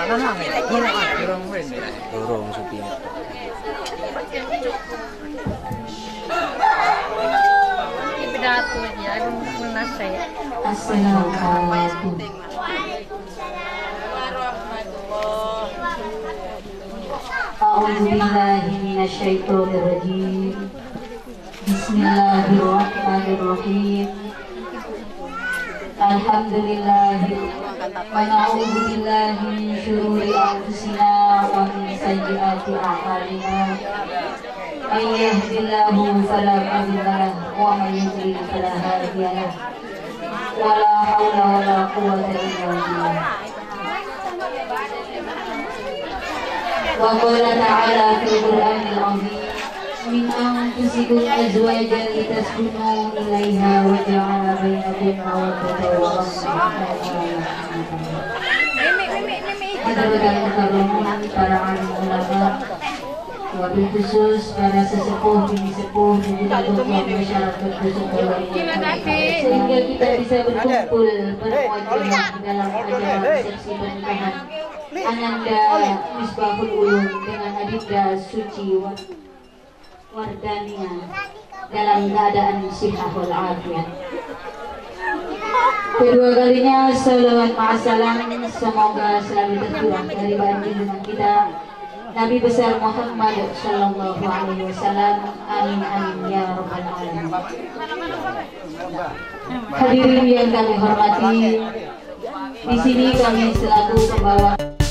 Dorong supir. Pidato dia, lunas saya. Assalamualaikum. A'udzubillahi minasyaitonirrajim. Bismillahirrahmanirrahim. Alhamdulillahi wa na'udzu billahi min syururi anfusina wa min sayyiati a'malina. May yahdihillahu fala mudilla lahu wa may yudlil fala hadiya lahu. Wa la haula wa la quwwata illa billah. Wa qala ta'ala fil Qur'anil 'azim min anfusikum azwajan litaskunu ilaiha wa ja'ala bainakum mawaddatan wa rahmah. Hadirin sekalian, para alim ulama, wabil khusus para sesepuh, bini sepuh, dan juga tokoh masyarakat bersyukur sehingga kita bisa berkumpul bermuajah dalam acara resepsi pernikahan Ananda Misbahul Ulum dengan Adinda Suci Wardania dalam keadaan sihahul afiyah. Kedua kalinya salawat ma'asalam, semoga selalu tercurah dari baginda kita Nabi besar Muhammad sallallahu alaihi wasallam. Amin amin ya rabbal alamin. Hadirin yang kami hormati, di sini kami selaku pembawa